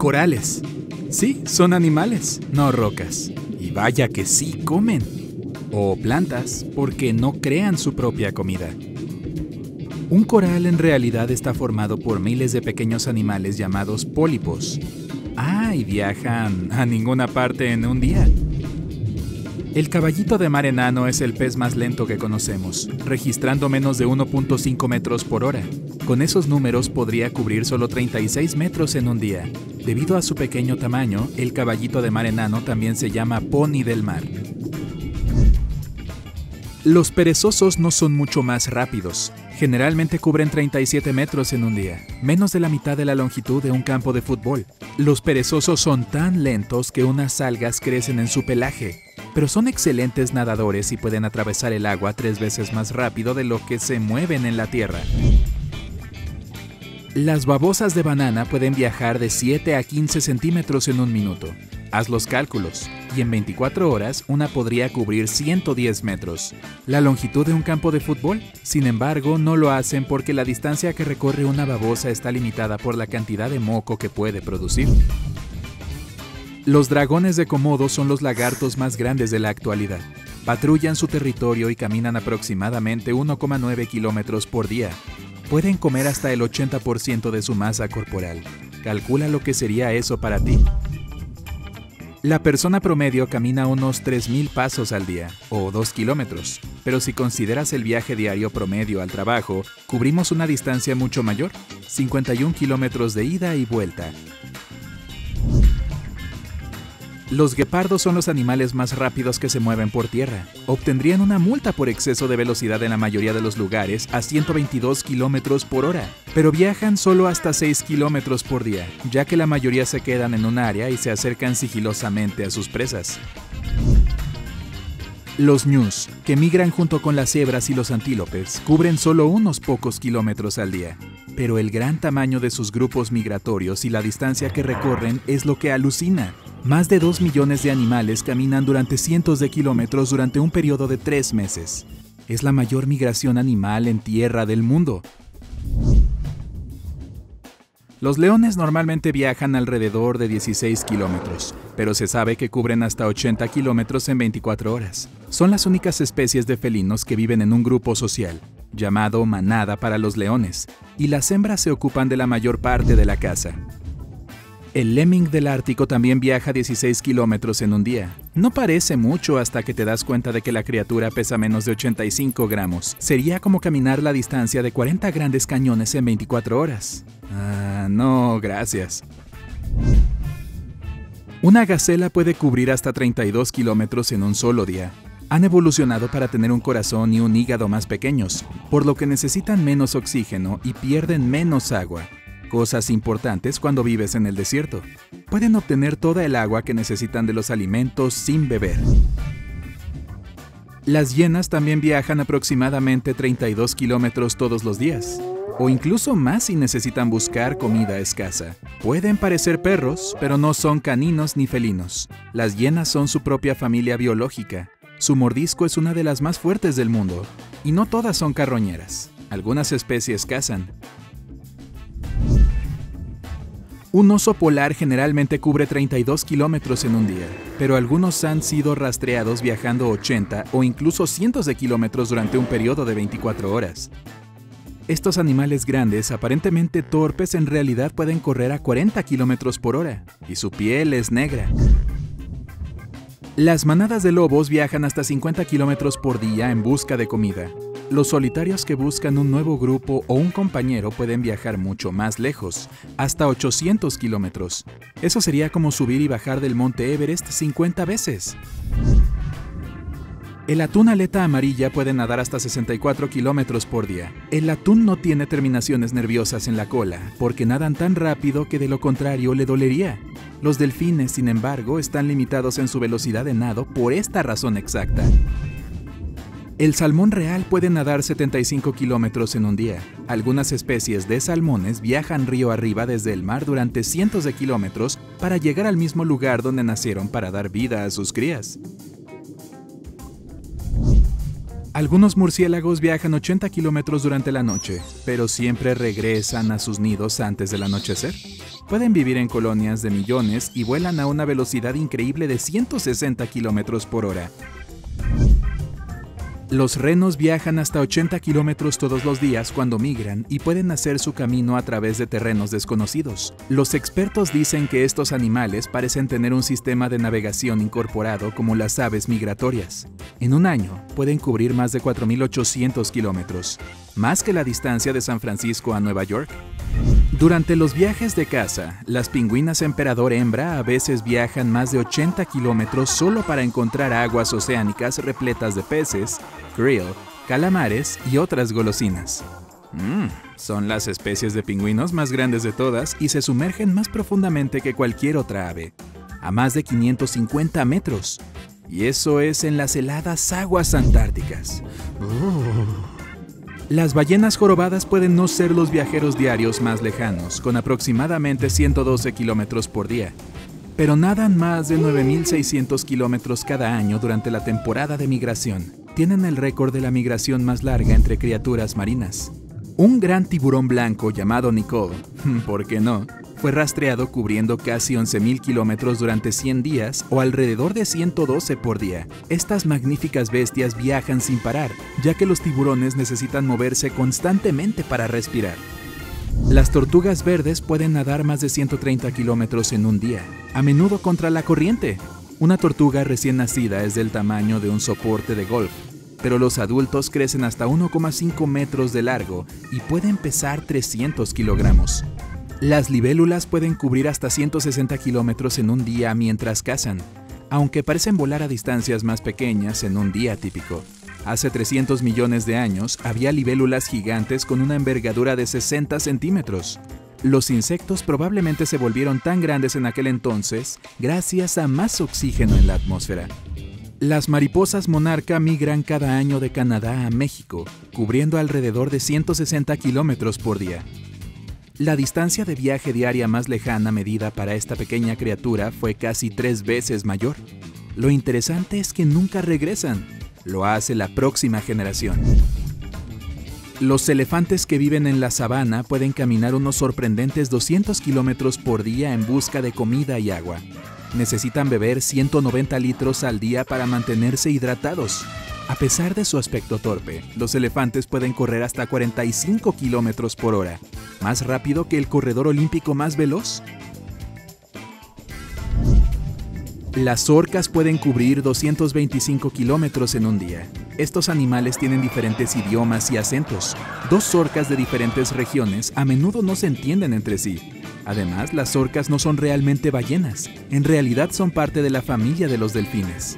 Corales. Sí, son animales, no rocas. Y vaya que sí comen. O plantas, porque no crean su propia comida. Un coral en realidad está formado por miles de pequeños animales llamados pólipos. Y viajan a ninguna parte en un día. El caballito de mar enano es el pez más lento que conocemos, registrando menos de 1.5 metros por hora. Con esos números podría cubrir solo 36 metros en un día. Debido a su pequeño tamaño, el caballito de mar enano también se llama pony del mar. Los perezosos no son mucho más rápidos. Generalmente cubren 37 metros en un día, menos de la mitad de la longitud de un campo de fútbol. Los perezosos son tan lentos que unas algas crecen en su pelaje, pero son excelentes nadadores y pueden atravesar el agua 3 veces más rápido de lo que se mueven en la tierra. Las babosas de banana pueden viajar de 7 a 15 centímetros en un minuto. Haz los cálculos, y en 24 horas una podría cubrir 110 metros. La longitud de un campo de fútbol, sin embargo, no lo hacen porque la distancia que recorre una babosa está limitada por la cantidad de moco que puede producir. Los dragones de Komodo son los lagartos más grandes de la actualidad. Patrullan su territorio y caminan aproximadamente 1,9 kilómetros por día. Pueden comer hasta el 80% de su masa corporal. Calcula lo que sería eso para ti. La persona promedio camina unos 3,000 pasos al día, o 2 kilómetros, pero si consideras el viaje diario promedio al trabajo, cubrimos una distancia mucho mayor, 51 kilómetros de ida y vuelta. Los guepardos son los animales más rápidos que se mueven por tierra. Obtendrían una multa por exceso de velocidad en la mayoría de los lugares a 122 kilómetros por hora, pero viajan solo hasta 6 kilómetros por día, ya que la mayoría se quedan en un área y se acercan sigilosamente a sus presas. Los ñus, que migran junto con las cebras y los antílopes, cubren solo unos pocos kilómetros al día. Pero el gran tamaño de sus grupos migratorios y la distancia que recorren es lo que alucina. Más de 2 millones de animales caminan durante cientos de kilómetros durante un periodo de 3 meses. Es la mayor migración animal en tierra del mundo. Los leones normalmente viajan alrededor de 16 kilómetros, pero se sabe que cubren hasta 80 kilómetros en 24 horas. Son las únicas especies de felinos que viven en un grupo social, llamado manada para los leones, y las hembras se ocupan de la mayor parte de la caza. El lemming del Ártico también viaja 16 kilómetros en un día. No parece mucho hasta que te das cuenta de que la criatura pesa menos de 85 gramos. Sería como caminar la distancia de 40 grandes cañones en 24 horas. No, gracias. Una gacela puede cubrir hasta 32 kilómetros en un solo día. Han evolucionado para tener un corazón y un hígado más pequeños, por lo que necesitan menos oxígeno y pierden menos agua. Cosas importantes cuando vives en el desierto. Pueden obtener toda el agua que necesitan de los alimentos sin beber. Las hienas también viajan aproximadamente 32 kilómetros todos los días, o incluso más si necesitan buscar comida escasa. Pueden parecer perros, pero no son caninos ni felinos. Las hienas son su propia familia biológica. Su mordisco es una de las más fuertes del mundo, y no todas son carroñeras. Algunas especies cazan. Un oso polar generalmente cubre 32 kilómetros en un día, pero algunos han sido rastreados viajando 80 o incluso cientos de kilómetros durante un periodo de 24 horas. Estos animales grandes, aparentemente torpes, en realidad pueden correr a 40 kilómetros por hora, y su piel es negra. Las manadas de lobos viajan hasta 50 kilómetros por día en busca de comida. Los solitarios que buscan un nuevo grupo o un compañero pueden viajar mucho más lejos, hasta 800 kilómetros. Eso sería como subir y bajar del monte Everest 50 veces. El atún aleta amarilla puede nadar hasta 64 kilómetros por día. El atún no tiene terminaciones nerviosas en la cola, porque nadan tan rápido que de lo contrario le dolería. Los delfines, sin embargo, están limitados en su velocidad de nado por esta razón exacta. El salmón real puede nadar 75 kilómetros en un día. Algunas especies de salmones viajan río arriba desde el mar durante cientos de kilómetros para llegar al mismo lugar donde nacieron para dar vida a sus crías. Algunos murciélagos viajan 80 kilómetros durante la noche, pero siempre regresan a sus nidos antes del anochecer. Pueden vivir en colonias de millones y vuelan a una velocidad increíble de 160 kilómetros por hora. Los renos viajan hasta 80 kilómetros todos los días cuando migran y pueden hacer su camino a través de terrenos desconocidos. Los expertos dicen que estos animales parecen tener un sistema de navegación incorporado como las aves migratorias. En un año pueden cubrir más de 4.800 kilómetros, más que la distancia de San Francisco a Nueva York. Durante los viajes de caza, las pingüinas emperador hembra a veces viajan más de 80 kilómetros solo para encontrar aguas oceánicas repletas de peces, krill, calamares y otras golosinas. Son las especies de pingüinos más grandes de todas y se sumergen más profundamente que cualquier otra ave, a más de 550 metros. Y eso es en las heladas aguas antárticas. Las ballenas jorobadas pueden no ser los viajeros diarios más lejanos, con aproximadamente 112 kilómetros por día, pero nadan más de 9.600 kilómetros cada año durante la temporada de migración. Tienen el récord de la migración más larga entre criaturas marinas. Un gran tiburón blanco llamado Nicole, ¿por qué no?, fue rastreado cubriendo casi 11.000 kilómetros durante 100 días o alrededor de 112 por día. Estas magníficas bestias viajan sin parar, ya que los tiburones necesitan moverse constantemente para respirar. Las tortugas verdes pueden nadar más de 130 kilómetros en un día, a menudo contra la corriente. Una tortuga recién nacida es del tamaño de un soporte de golf, pero los adultos crecen hasta 1,5 metros de largo y pueden pesar 300 kilogramos. Las libélulas pueden cubrir hasta 160 kilómetros en un día mientras cazan, aunque parecen volar a distancias más pequeñas en un día típico. Hace 300 millones de años había libélulas gigantes con una envergadura de 60 centímetros. Los insectos probablemente se volvieron tan grandes en aquel entonces gracias a más oxígeno en la atmósfera. Las mariposas monarca migran cada año de Canadá a México, cubriendo alrededor de 160 kilómetros por día. La distancia de viaje diaria más lejana medida para esta pequeña criatura fue casi 3 veces mayor. Lo interesante es que nunca regresan. Lo hace la próxima generación. Los elefantes que viven en la sabana pueden caminar unos sorprendentes 200 kilómetros por día en busca de comida y agua. Necesitan beber 190 litros al día para mantenerse hidratados. A pesar de su aspecto torpe, los elefantes pueden correr hasta 45 kilómetros por hora, más rápido que el corredor olímpico más veloz. Las orcas pueden cubrir 225 kilómetros en un día. Estos animales tienen diferentes idiomas y acentos. 2 orcas de diferentes regiones a menudo no se entienden entre sí. Además, las orcas no son realmente ballenas. En realidad son parte de la familia de los delfines.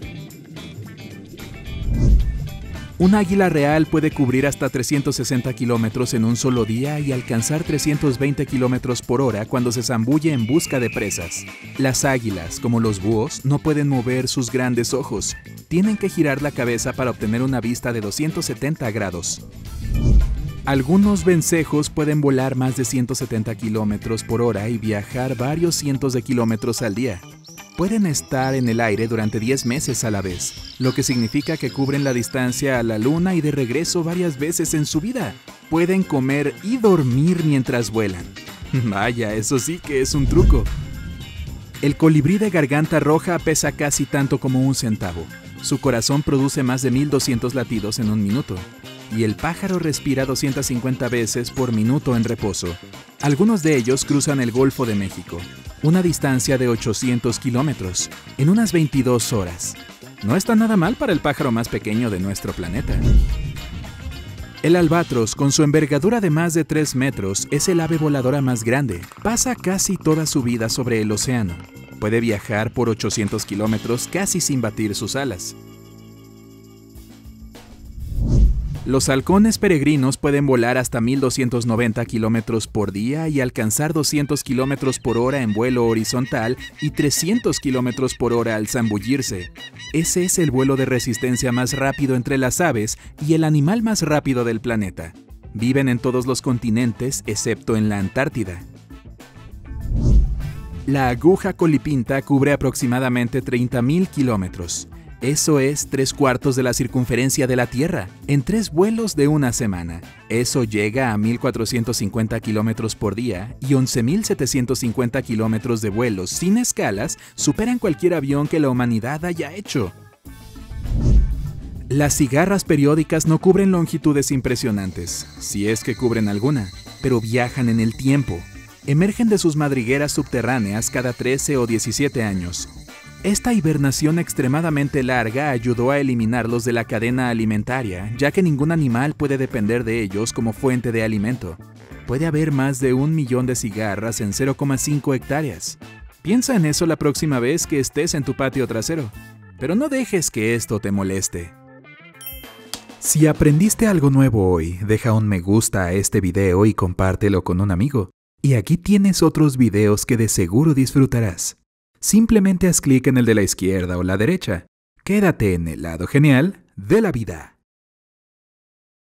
Un águila real puede cubrir hasta 360 kilómetros en un solo día y alcanzar 320 kilómetros por hora cuando se zambulle en busca de presas. Las águilas, como los búhos, no pueden mover sus grandes ojos. Tienen que girar la cabeza para obtener una vista de 270 grados. Algunos vencejos pueden volar más de 170 kilómetros por hora y viajar varios cientos de kilómetros al día. Pueden estar en el aire durante 10 meses a la vez, lo que significa que cubren la distancia a la luna y de regreso varias veces en su vida. Pueden comer y dormir mientras vuelan. Vaya, eso sí que es un truco. El colibrí de garganta roja pesa casi tanto como un centavo. Su corazón produce más de 1.200 latidos en un minuto. Y el pájaro respira 250 veces por minuto en reposo. Algunos de ellos cruzan el Golfo de México, una distancia de 800 kilómetros, en unas 22 horas. No está nada mal para el pájaro más pequeño de nuestro planeta. El albatros, con su envergadura de más de 3 metros, es el ave voladora más grande. Pasa casi toda su vida sobre el océano. Puede viajar por 800 kilómetros casi sin batir sus alas. Los halcones peregrinos pueden volar hasta 1.290 kilómetros por día y alcanzar 200 kilómetros por hora en vuelo horizontal y 300 kilómetros por hora al zambullirse. Ese es el vuelo de resistencia más rápido entre las aves y el animal más rápido del planeta. Viven en todos los continentes excepto en la Antártida. La aguja colipinta cubre aproximadamente 30.000 kilómetros. Eso es 3/4 de la circunferencia de la Tierra, en 3 vuelos de una semana. Eso llega a 1.450 kilómetros por día y 11.750 kilómetros de vuelos sin escalas superan cualquier avión que la humanidad haya hecho. Las cigarras periódicas no cubren longitudes impresionantes, si es que cubren alguna, pero viajan en el tiempo. Emergen de sus madrigueras subterráneas cada 13 o 17 años. Esta hibernación extremadamente larga ayudó a eliminarlos de la cadena alimentaria, ya que ningún animal puede depender de ellos como fuente de alimento. Puede haber más de 1 millón de cigarras en 0,5 hectáreas. Piensa en eso la próxima vez que estés en tu patio trasero, pero no dejes que esto te moleste. Si aprendiste algo nuevo hoy, deja un me gusta a este video y compártelo con un amigo. Y aquí tienes otros videos que de seguro disfrutarás. Simplemente haz clic en el de la izquierda o la derecha. Quédate en el lado genial de la vida.